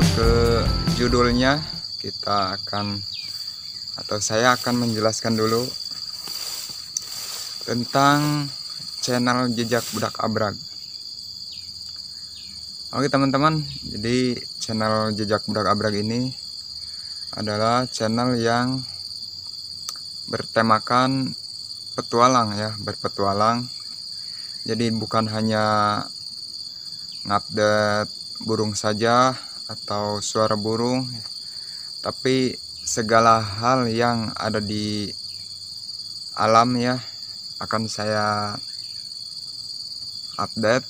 lanjut ke judulnya, saya akan menjelaskan dulu tentang channel Jejak Budak Abrag. Oke teman-teman, jadi channel Jejak Budak Abrag ini adalah channel yang bertemakan petualang ya, berpetualang. Jadi bukan hanya ngupdate burung saja atau suara burung, tapi segala hal yang ada di alam ya akan saya update.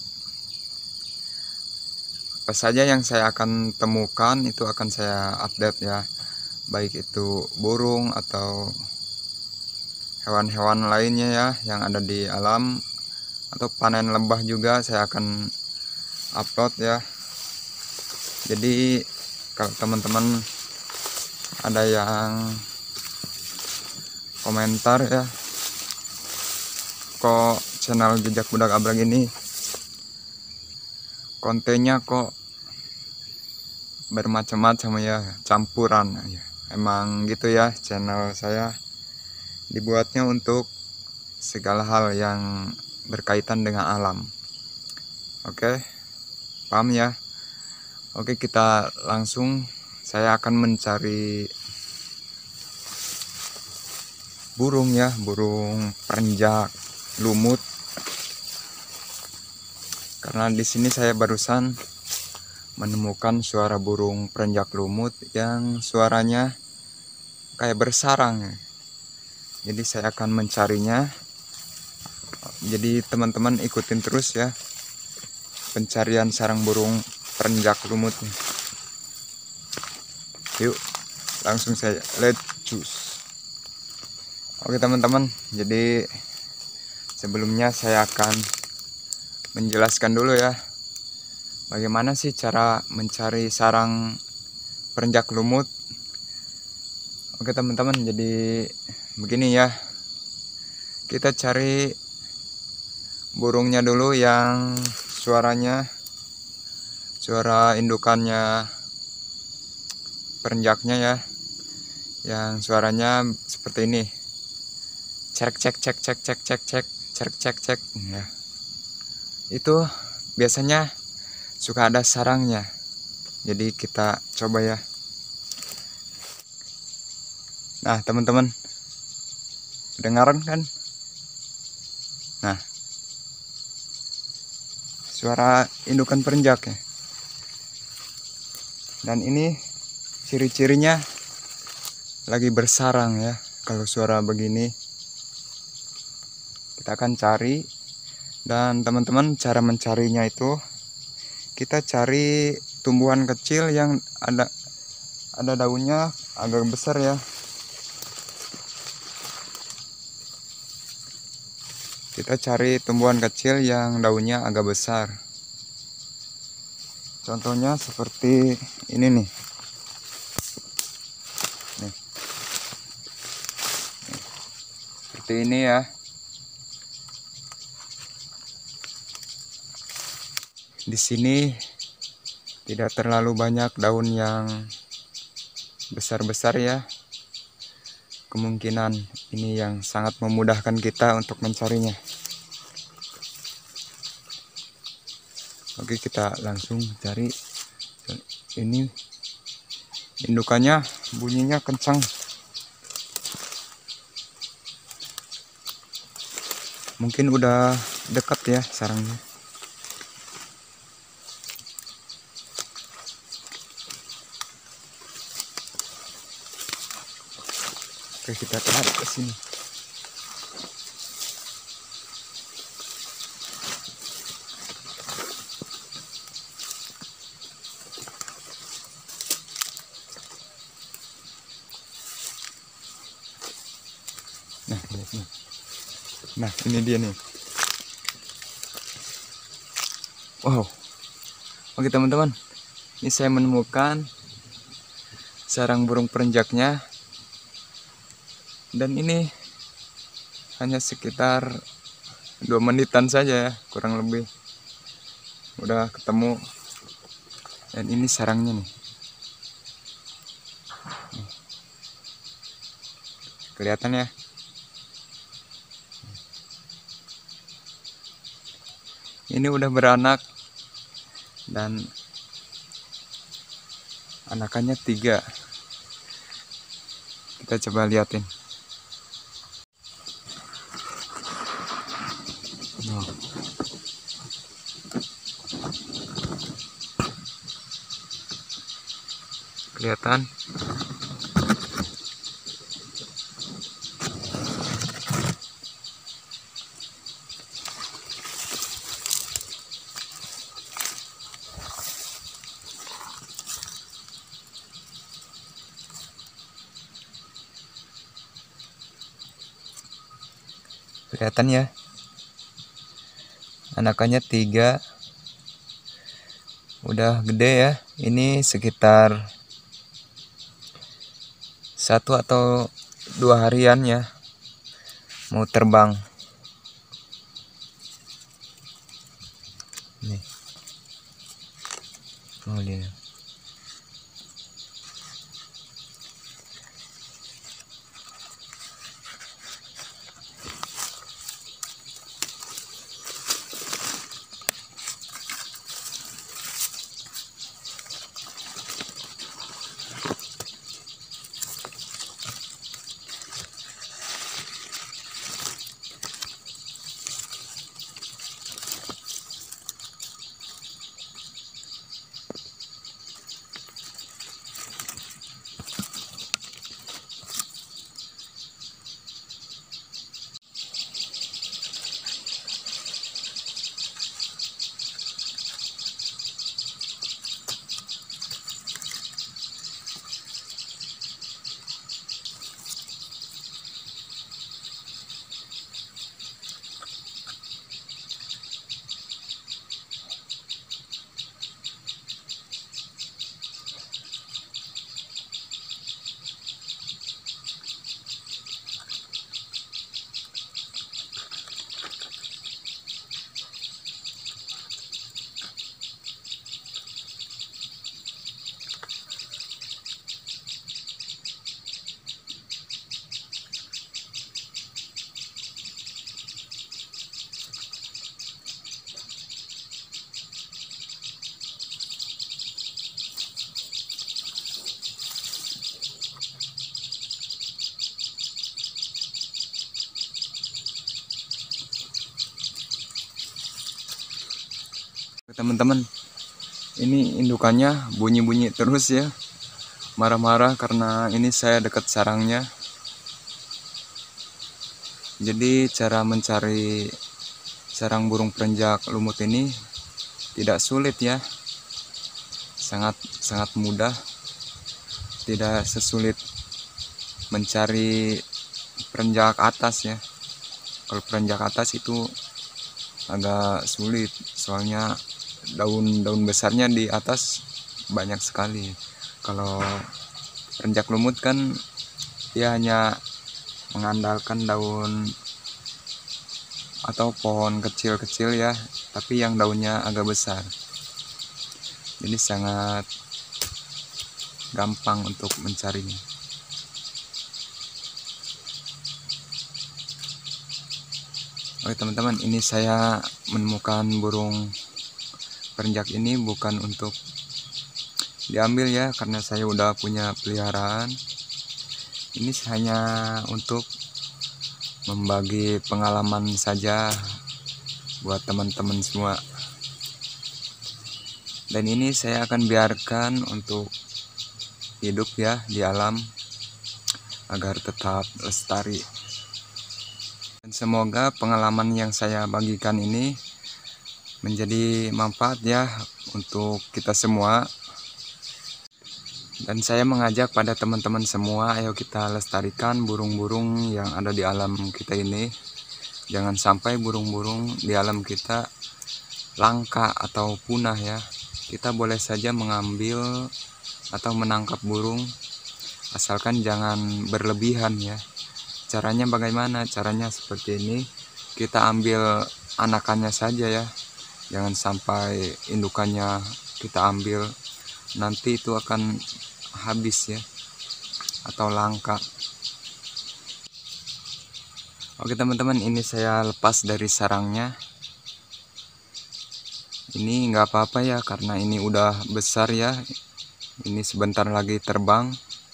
Apa saja yang saya akan temukan itu akan saya update ya, baik itu burung atau hewan-hewan lainnya ya yang ada di alam, atau panen lebah juga saya akan upload ya. Jadi kalau teman-teman ada yang komentar ya, kok channel Jejak Budak Abrag ini kontennya kok bermacam-macam ya, campuran ya. Emang gitu ya, channel saya dibuatnya untuk segala hal yang berkaitan dengan alam. Oke, paham ya? Oke, kita langsung, saya akan mencari burung ya, burung perenjak lumut. Karena di sini saya barusan menemukan suara burung perenjak lumut yang suaranya kayak bersarang. Jadi saya akan mencarinya. Jadi teman-teman ikutin terus ya pencarian sarang burung perenjak lumutnya. Yuk, langsung saya let's choose. Oke teman-teman, jadi sebelumnya saya akan menjelaskan dulu ya, bagaimana sih cara mencari sarang perenjak lumut. Oke teman-teman, jadi begini ya, kita cari burungnya dulu yang suaranya, suara indukannya perenjaknya ya, yang suaranya seperti ini, cek cek cek cek cek cek cek cek cek cek ya. Itu biasanya suka ada sarangnya. Jadi kita coba ya. Nah teman-teman, kedengaran kan? Nah, suara indukan perenjak ya. Dan ini ciri-cirinya lagi bersarang ya. Kalau suara begini kita akan cari, dan teman-teman cara mencarinya itu kita cari tumbuhan kecil yang ada daunnya agak besar ya. Kita cari tumbuhan kecil yang daunnya agak besar. Contohnya seperti ini nih. Nih. Seperti ini ya. Di sini tidak terlalu banyak daun yang besar-besar ya. Kemungkinan ini yang sangat memudahkan kita untuk mencarinya. Oke, kita langsung cari. Ini indukannya bunyinya kencang. Mungkin udah dekat ya sarangnya. Oke, kita tarik ke sini. Nah, ini dia nih. Wow. Oke teman-teman, ini saya menemukan sarang burung perenjaknya. Dan ini hanya sekitar 2 menitan saja ya, kurang lebih udah ketemu. Dan ini sarangnya nih. Kelihatan ya. Ini udah beranak dan anakannya 3. Kita coba liatin. Oh. Kelihatan. Kelihatan ya. Anakannya 3. Udah gede ya. Ini sekitar 1 atau 2 harian ya. Mau terbang. Nih. Oh dia. Teman-teman, ini indukannya bunyi-bunyi terus ya, marah-marah karena ini saya dekat sarangnya. Jadi cara mencari sarang burung perenjak lumut ini tidak sulit ya, sangat mudah, tidak sesulit mencari perenjak atas ya. Kalau perenjak atas itu agak sulit, soalnya daun besarnya di atas banyak sekali. Kalau perenjak lumut kan dia hanya mengandalkan daun atau pohon kecil-kecil ya, tapi yang daunnya agak besar. Jadi sangat gampang untuk mencarinya. Oke teman-teman, ini saya menemukan burung perenjak ini bukan untuk diambil ya, karena saya udah punya peliharaan. Ini hanya untuk membagi pengalaman saja buat teman-teman semua. Dan ini saya akan biarkan untuk hidup ya di alam agar tetap lestari. Dan semoga pengalaman yang saya bagikan ini menjadi manfaat ya untuk kita semua. Dan saya mengajak pada teman-teman semua, ayo kita lestarikan burung-burung yang ada di alam kita ini. Jangan sampai burung-burung di alam kita langka atau punah ya. Kita boleh saja mengambil atau menangkap burung, asalkan jangan berlebihan ya. Caranya bagaimana? Caranya seperti ini, kita ambil anakannya saja ya, jangan sampai indukannya kita ambil, nanti itu akan habis ya atau langka. Oke teman-teman, ini saya lepas dari sarangnya. Ini nggak apa-apa ya, karena ini udah besar ya. Ini sebentar lagi terbang.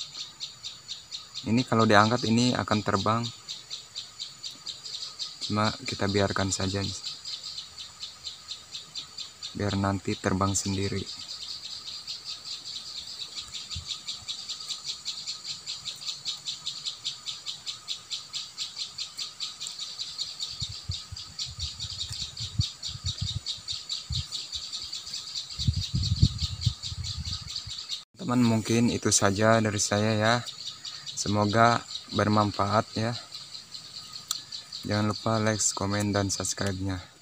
Ini kalau diangkat ini akan terbang. Cuma kita biarkan saja, biar nanti terbang sendiri. Teman, mungkin itu saja dari saya ya. Semoga bermanfaat ya. Jangan lupa like, komen, dan subscribe-nya.